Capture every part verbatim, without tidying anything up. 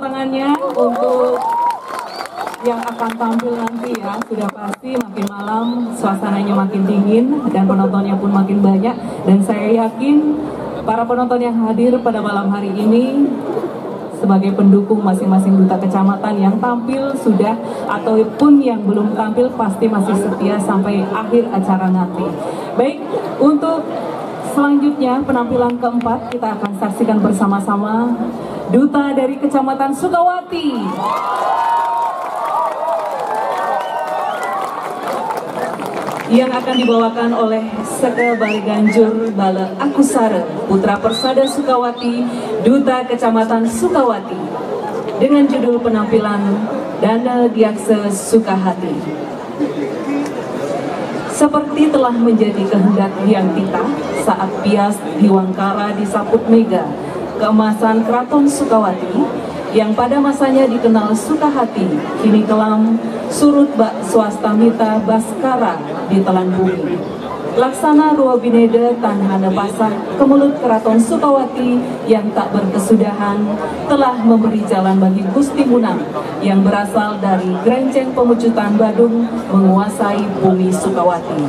tangannya untuk yang akan tampil nanti ya. Sudah pasti makin malam suasananya makin dingin dan penontonnya pun makin banyak. Dan saya yakin para penonton yang hadir pada malam hari ini sebagai pendukung masing-masing duta kecamatan yang tampil sudah ataupun yang belum tampil pasti masih setia sampai akhir acara nanti. Baik, untuk selanjutnya penampilan keempat kita akan saksikan bersama-sama duta dari Kecamatan Sukawati. Yang akan dibawakan oleh Seke Baliganjur Bale Akusare, Putra Persada Sukawati, Duta Kecamatan Sukawati, dengan judul penampilan Dana Diakse Sukahati. Seperti telah menjadi kehendak Hyang Tita saat Pias Diwangkara disaput Mega, keemasan Keraton Sukawati, yang pada masanya dikenal Sukahati, kini kelam surut bak swastamita Baskara di telan bumi. Laksana Rua Bineda Tanhana Pasar kemulut Keraton Sukawati yang tak berkesudahan telah memberi jalan bagi Gusti Munang yang berasal dari Grenceng Pemucutan Badung menguasai bumi Sukawati.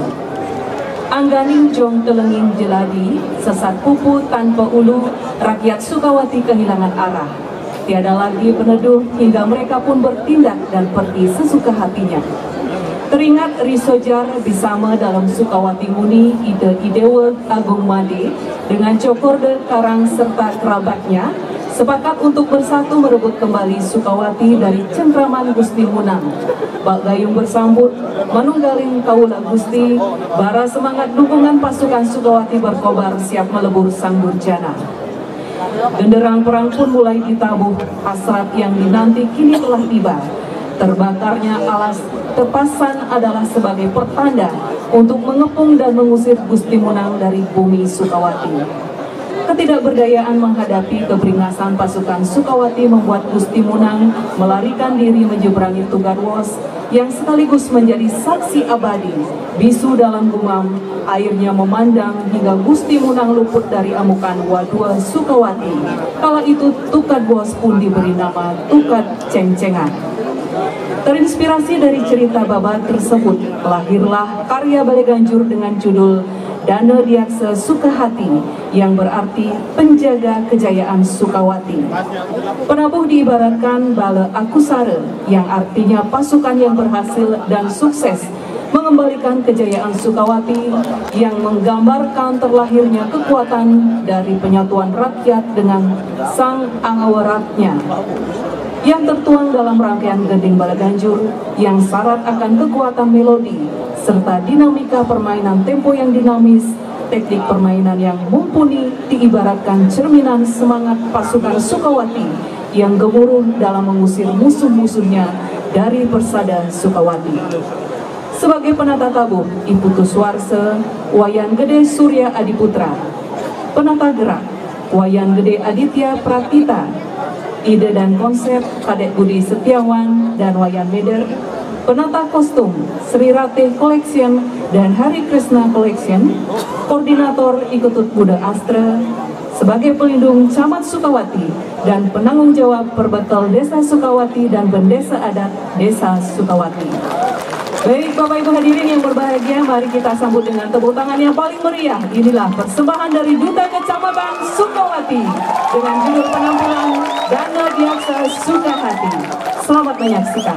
Angganing jong telenging jeladi, sesat pupu tanpa ulu, rakyat Sukawati kehilangan arah. Tiada lagi peneduh hingga mereka pun bertindak dan pergi sesuka hatinya. Teringat Risojar Bisama dalam Sukawati Muni Ide Idewa Agung Made dengan Cokorde Karang serta kerabatnya sepakat untuk bersatu merebut kembali Sukawati dari cengkraman Gusti Munang. Bak gayung bersambut, manunggaling kaula Gusti, bara semangat dukungan pasukan Sukawati berkobar siap melebur sang durjana. Genderang perang pun mulai ditabuh, hasrat yang dinanti kini telah tiba. Terbakarnya alas Tepasan adalah sebagai pertanda untuk mengepung dan mengusir Gusti Munang dari bumi Sukawati. Ketidakberdayaan menghadapi keberingasan pasukan Sukawati membuat Gusti Munang melarikan diri menyeberangi Tugarwos yang sekaligus menjadi saksi abadi. Bisu dalam gumam, airnya memandang hingga Gusti Munang luput dari amukan Wadua Sukawati. Kala itu Tugadwos pun diberi nama Tukad Cengcengan. Terinspirasi dari cerita babat tersebut, lahirlah karya Baliganjur dengan judul Dana Diakse Sukahati, yang berarti penjaga kejayaan Sukawati. Penabuh diibaratkan Bale Akusare, yang artinya pasukan yang berhasil dan sukses mengembalikan kejayaan Sukawati, yang menggambarkan terlahirnya kekuatan dari penyatuan rakyat dengan sang Angawaratnya, yang tertuang dalam rangkaian Gending Baliganjur yang syarat akan kekuatan melodi serta dinamika permainan tempo yang dinamis. Teknik permainan yang mumpuni diibaratkan cerminan semangat pasukan Sukawati yang gemuruh dalam mengusir musuh-musuhnya dari persada Sukawati. Sebagai penata tabuh, Ibu Tuswarse, Wayan Gede Surya Adiputra. Penata gerak, Wayan Gede Aditya Pratita. Ide dan konsep Kadek Budi Setiawan dan Wayan Meder. Penata kostum Sri Ratih Collection dan Hari Krishna Collection. Koordinator Ikutut Buddha Astra. Sebagai pelindung Camat Sukawati dan penanggung jawab Perbetel Desa Sukawati dan Bendesa Adat Desa Sukawati. Baik Bapak Ibu hadirin yang berbahagia, mari kita sambut dengan tepuk tangan yang paling meriah. Inilah persembahan dari Duta Kecamatan Sukawati dengan judul penampilan Dana Diakse Sukahati. Selamat menyaksikan.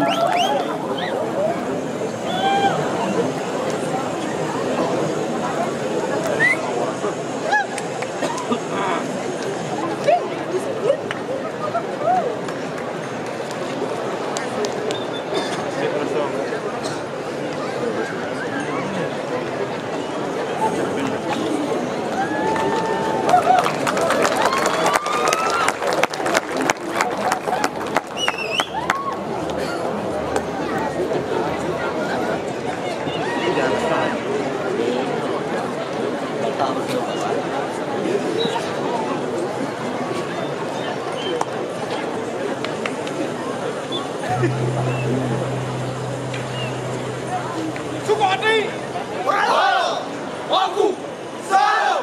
Sukawati, aku salam.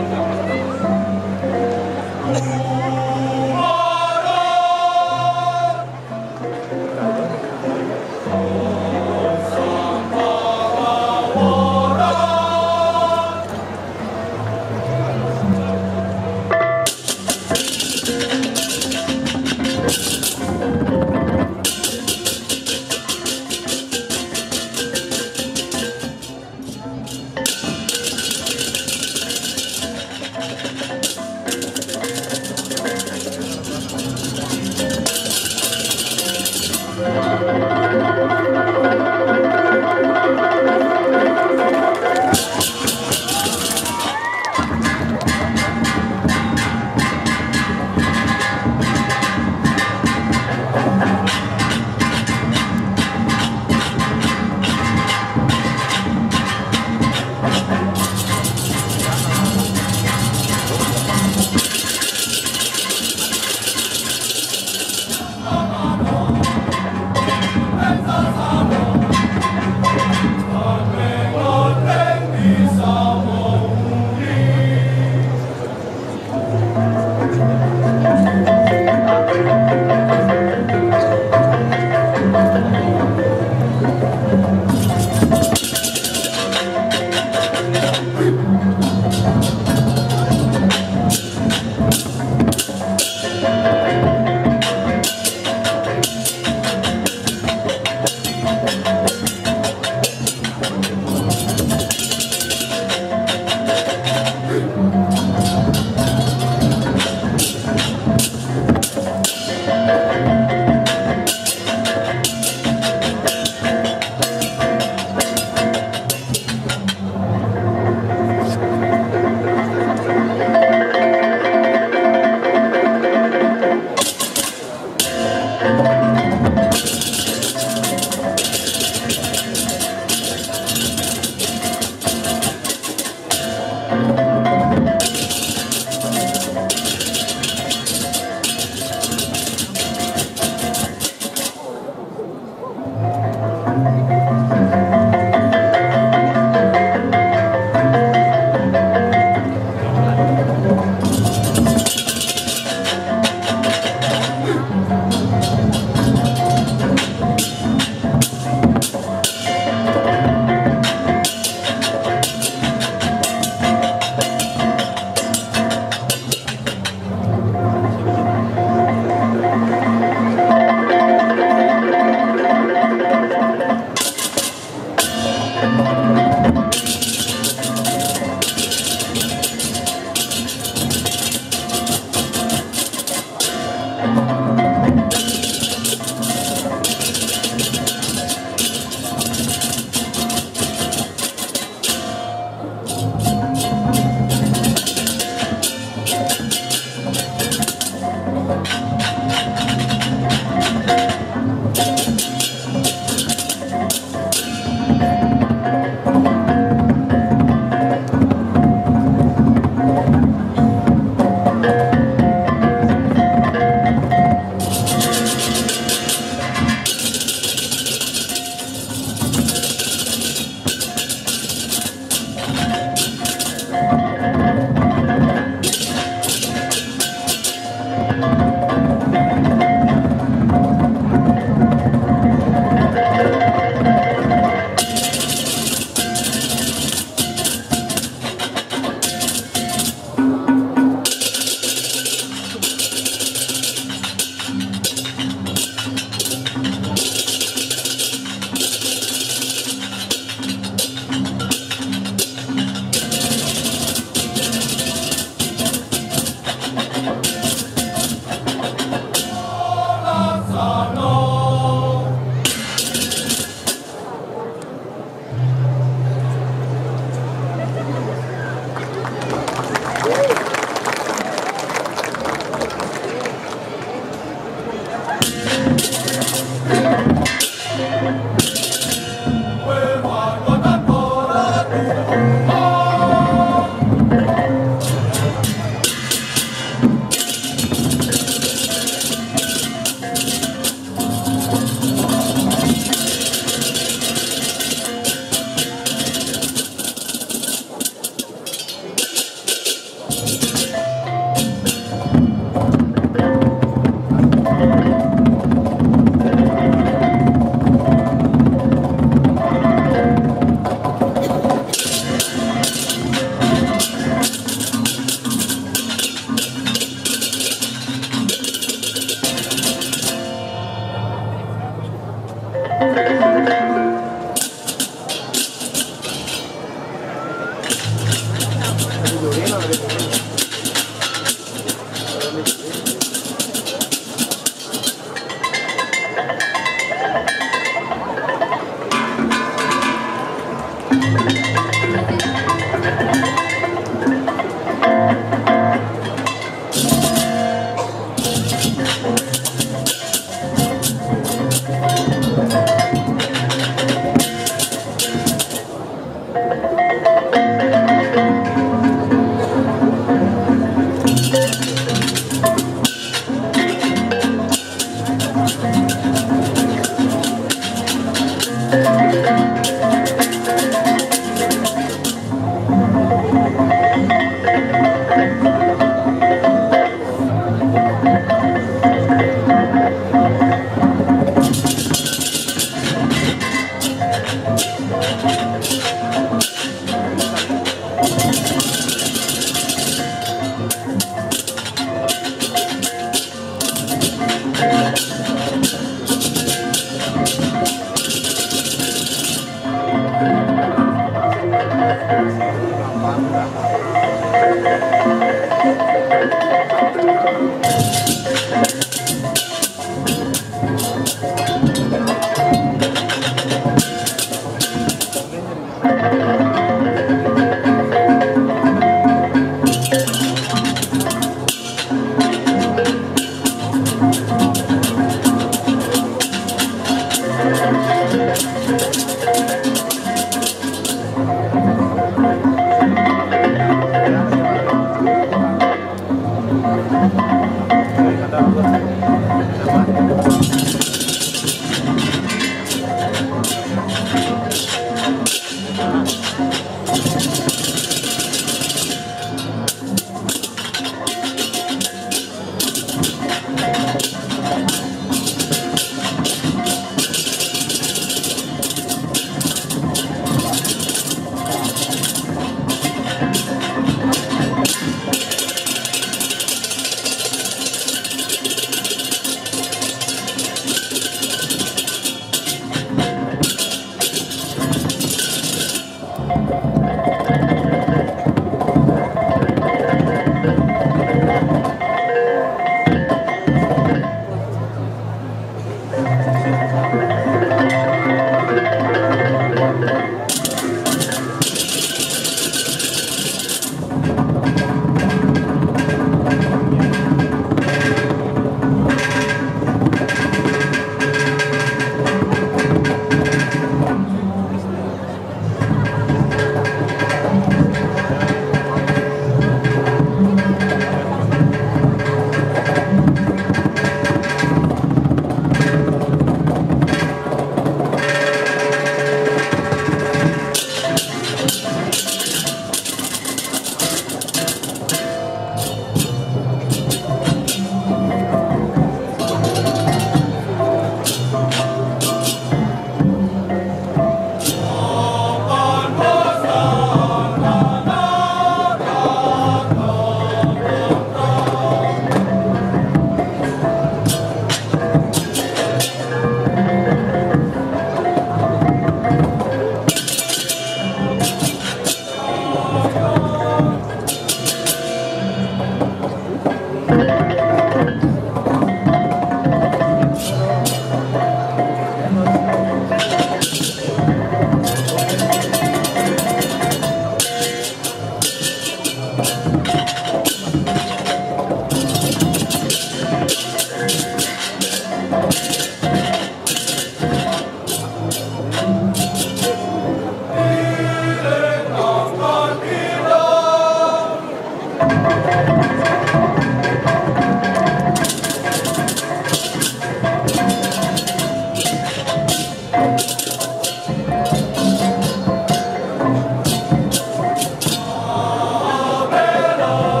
Bella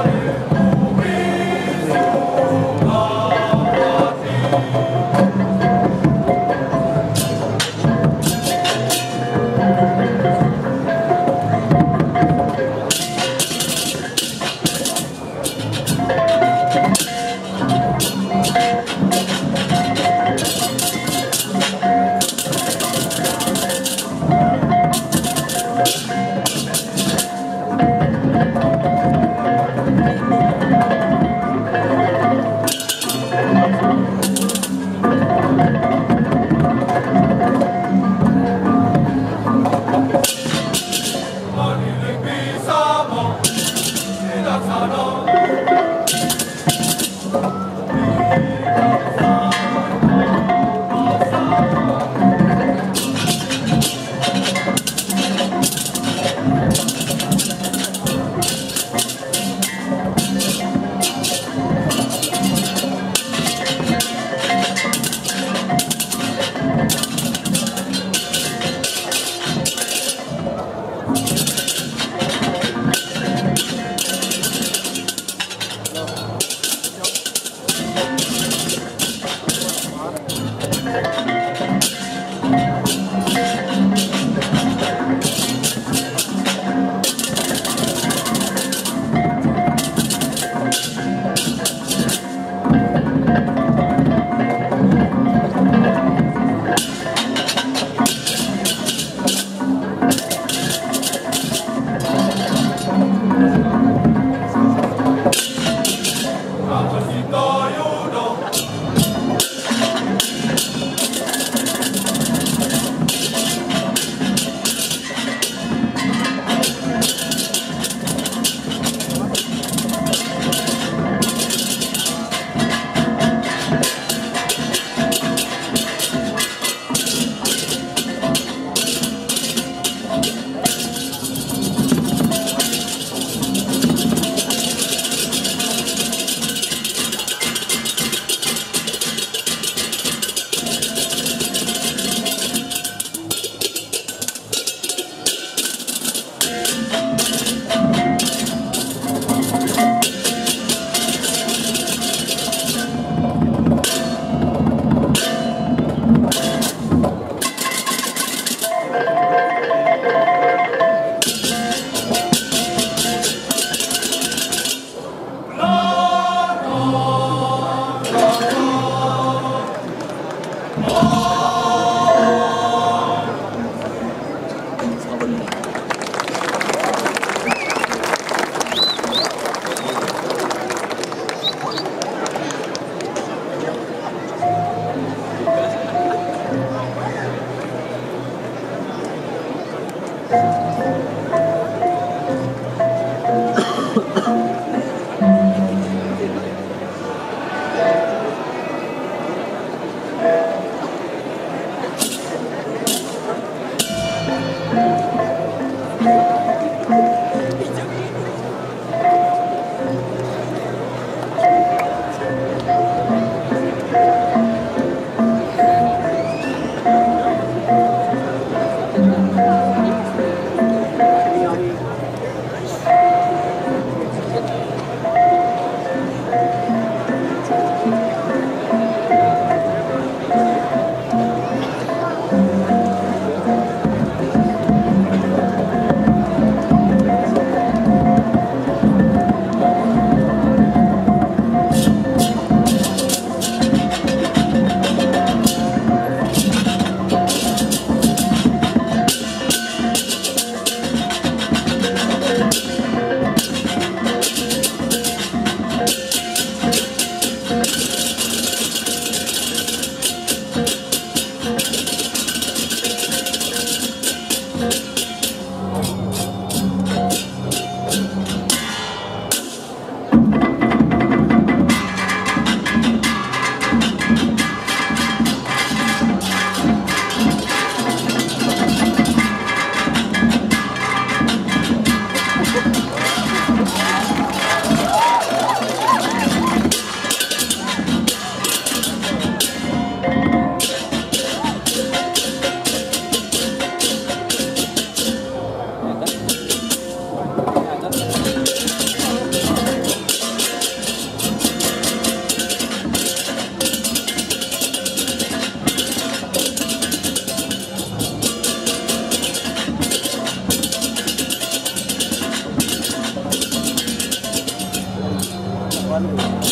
One.